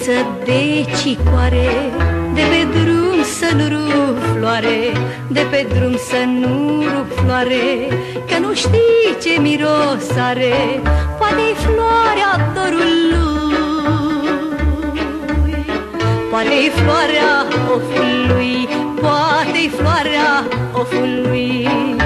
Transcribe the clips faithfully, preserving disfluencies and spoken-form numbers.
fetiță de cicoare, de pe drum să nu rup floare, de pe drum să nu rup floare, că nu știi ce miros are, poate-i floarea dorului, poate-i floarea ofului, poate-i floarea ofului.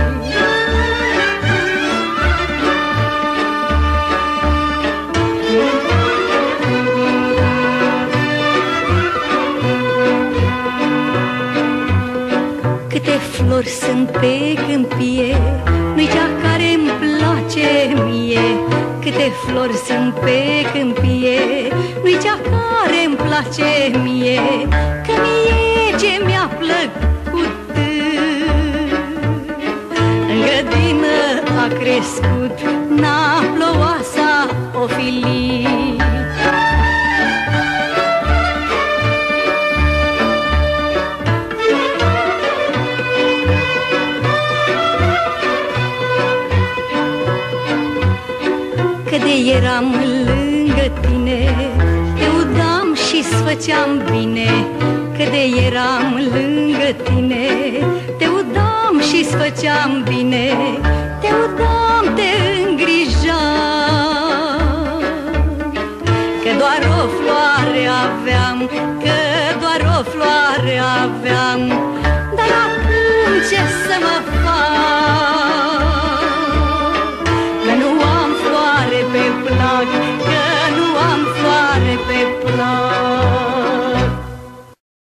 Câte flori sunt pe câmpie, nu-i cea care-mi place mie. Câte flori sunt pe câmpie, nu-i cea care-mi place mie, că mie ce mi-a plăcut în grădină a crescut naploasa ofilii. Că de eram lângă tine, te udam și-ți făceam bine. Că de eram lângă tine, te udam și-ți făceam bine. Te udam, te îngrijam, că doar o floare aveam, că doar o floare aveam. Dar acum ce să mă fac?